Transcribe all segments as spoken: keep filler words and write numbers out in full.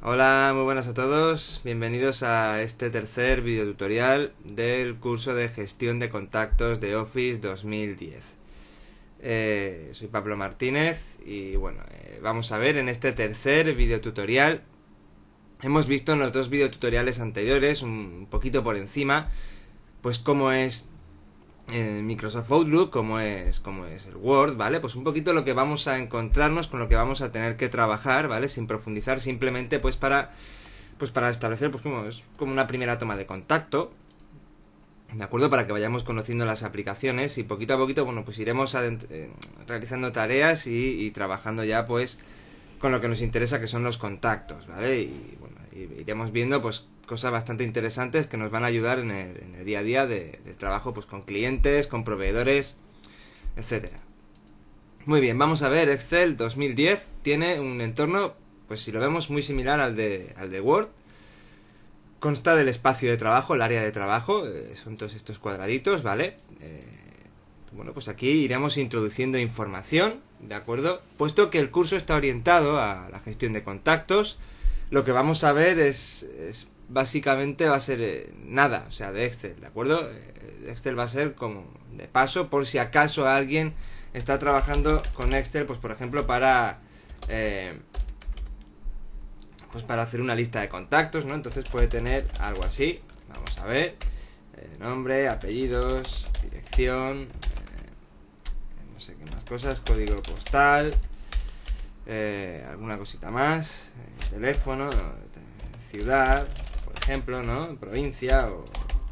Hola, muy buenas a todos, bienvenidos a este tercer videotutorial del curso de gestión de contactos de Office dos mil diez. Eh, soy Pablo Martínez y bueno, eh, vamos a ver en este tercer videotutorial. Hemos visto en los dos videotutoriales anteriores, un poquito por encima, pues cómo es el Microsoft Outlook, cómo es, cómo es el Word, ¿vale? Pues un poquito lo que vamos a encontrarnos, con lo que vamos a tener que trabajar, ¿vale? Sin profundizar, simplemente pues para pues para establecer pues como, es como una primera toma de contacto, ¿de acuerdo? Para que vayamos conociendo las aplicaciones y poquito a poquito, bueno, pues iremos eh, realizando tareas y, y trabajando ya pues con lo que nos interesa, que son los contactos, ¿vale? Y bueno, iremos viendo pues cosas bastante interesantes que nos van a ayudar en el, en el día a día de, de trabajo pues con clientes, con proveedores, etcétera. Muy bien, vamos a ver. Excel dos mil diez tiene un entorno, pues si lo vemos, muy similar al de, al de Word. Consta del espacio de trabajo, el área de trabajo, eh, son todos estos cuadraditos, ¿vale? Eh, bueno, pues aquí iremos introduciendo información, ¿de acuerdo? Puesto que el curso está orientado a la gestión de contactos, lo que vamos a ver es, es básicamente va a ser eh, nada, o sea, de Excel, ¿de acuerdo? Eh, Excel va a ser como de paso, por si acaso alguien está trabajando con Excel, pues por ejemplo para eh, pues para hacer una lista de contactos, ¿no? Entonces puede tener algo así, vamos a ver, eh, nombre, apellidos, dirección, eh, no sé qué más cosas, código postal, eh, alguna cosita más, eh, teléfono, ciudad, por ejemplo, ¿no? Provincia o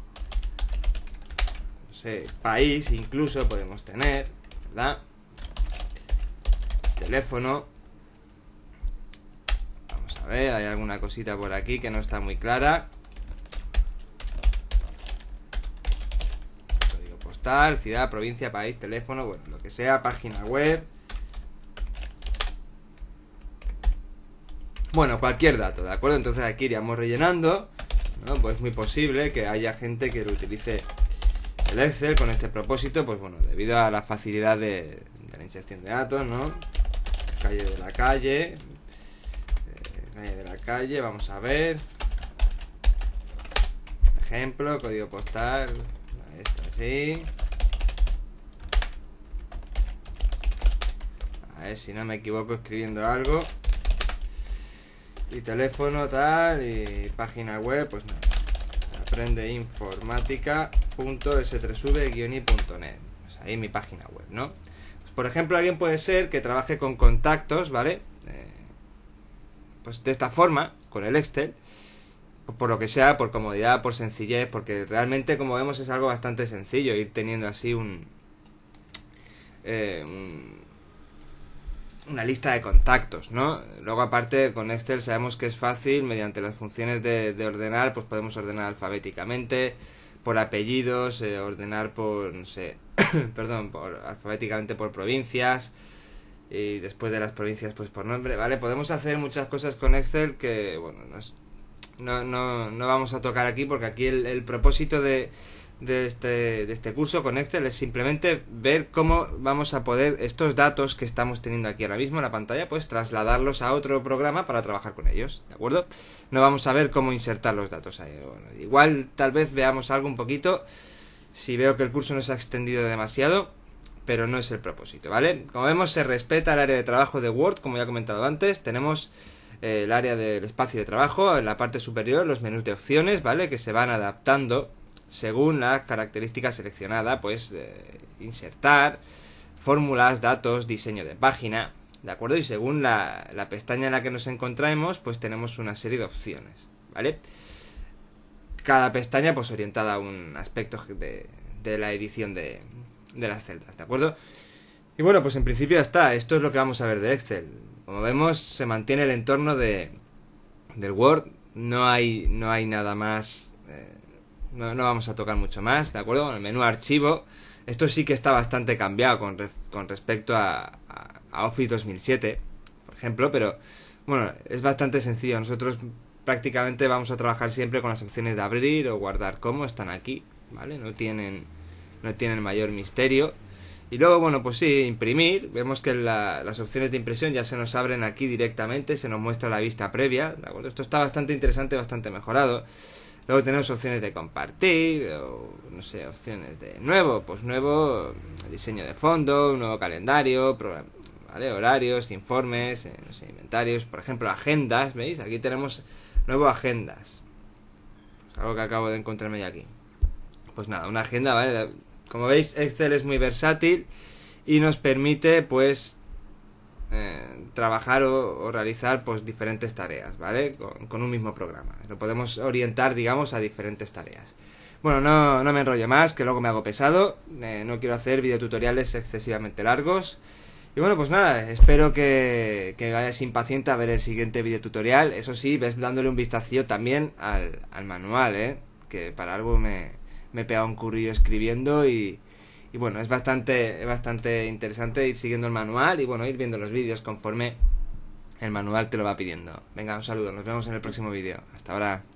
no sé, país incluso podemos tener, ¿verdad? Teléfono. Vamos a ver, hay alguna cosita por aquí que no está muy clara. Código postal, ciudad, provincia, país, teléfono, bueno, lo que sea, página web. Bueno, cualquier dato, ¿de acuerdo? Entonces aquí iríamos rellenando, ¿no? Pues es muy posible que haya gente que lo utilice el Excel con este propósito, pues bueno, debido a la facilidad de, de la inserción de datos, ¿no? Calle de la calle, eh, calle de la calle, vamos a ver. Ejemplo, código postal, esto así. A ver si no me equivoco escribiendo algo. Y teléfono tal, y página web, pues nada, aprendeinformática punto ese tres ve guion i punto net, pues ahí mi página web, ¿no? Pues por ejemplo, alguien puede ser que trabaje con contactos, ¿vale? Eh, pues de esta forma, con el Excel, pues por lo que sea, por comodidad, por sencillez, porque realmente, como vemos, es algo bastante sencillo ir teniendo así un... Eh, un una lista de contactos, ¿no? Luego aparte con Excel sabemos que es fácil, mediante las funciones de, de ordenar, pues podemos ordenar alfabéticamente, por apellidos, eh, ordenar por, no sé, perdón, por alfabéticamente por provincias, y después de las provincias pues por nombre, ¿vale? Podemos hacer muchas cosas con Excel que, bueno, no, es, no, no, no vamos a tocar aquí, porque aquí el, el propósito de... De este, de este curso con Excel es simplemente ver cómo vamos a poder estos datos que estamos teniendo aquí ahora mismo en la pantalla, pues trasladarlos a otro programa para trabajar con ellos, ¿de acuerdo? No vamos a ver cómo insertar los datos ahí. Bueno, igual tal vez veamos algo un poquito si veo que el curso no se ha extendido demasiado, pero no es el propósito, ¿vale? Como vemos, se respeta el área de trabajo de Word, como ya he comentado antes. Tenemos eh, el área del espacio de trabajo, en la parte superior los menús de opciones, ¿vale? Que se van adaptando según las características seleccionadas, pues eh, insertar, fórmulas, datos, diseño de página, ¿de acuerdo? Y según la, la pestaña en la que nos encontremos, pues tenemos una serie de opciones, ¿vale? Cada pestaña pues orientada a un aspecto de, de la edición de, de las celdas, ¿de acuerdo? Y bueno, pues en principio ya está, esto es lo que vamos a ver de Excel. Como vemos, se mantiene el entorno de, del Word, no hay, no hay nada más... Eh, No, no vamos a tocar mucho más, ¿de acuerdo? Bueno, el menú archivo, esto sí que está bastante cambiado con, re, con respecto a, a, a Office dos mil siete, por ejemplo, pero bueno, es bastante sencillo. Nosotros prácticamente vamos a trabajar siempre con las opciones de abrir o guardar como, están aquí, ¿vale? No tienen, no tienen mayor misterio. Y luego, bueno, pues sí, imprimir. Vemos que la, las opciones de impresión ya se nos abren aquí directamente, se nos muestra la vista previa, ¿de acuerdo? Esto está bastante interesante, bastante mejorado. Luego tenemos opciones de compartir, o no sé, opciones de nuevo, pues nuevo, diseño de fondo, un nuevo calendario, programa, ¿vale? Horarios, informes, eh, no sé, inventarios, por ejemplo, agendas, ¿veis? Aquí tenemos nuevo agendas. Pues algo que acabo de encontrarme ya aquí. Pues nada, una agenda, ¿vale? Como veis, Excel es muy versátil y nos permite, pues, eh, trabajar o, o realizar, pues, diferentes tareas, ¿vale? Con, con un mismo programa. Lo podemos orientar, digamos, a diferentes tareas. Bueno, no, no me enrollo más, que luego me hago pesado. Eh, no quiero hacer videotutoriales excesivamente largos. Y bueno, pues nada, espero que, que vayas impaciente a ver el siguiente videotutorial. Eso sí, ves dándole un vistacillo también al, al manual, ¿eh? Que para algo me... me he pegado un currillo escribiendo y, y bueno, es bastante, es bastante interesante ir siguiendo el manual y bueno, ir viendo los vídeos conforme el manual te lo va pidiendo. Venga, un saludo, nos vemos en el próximo vídeo. Hasta ahora.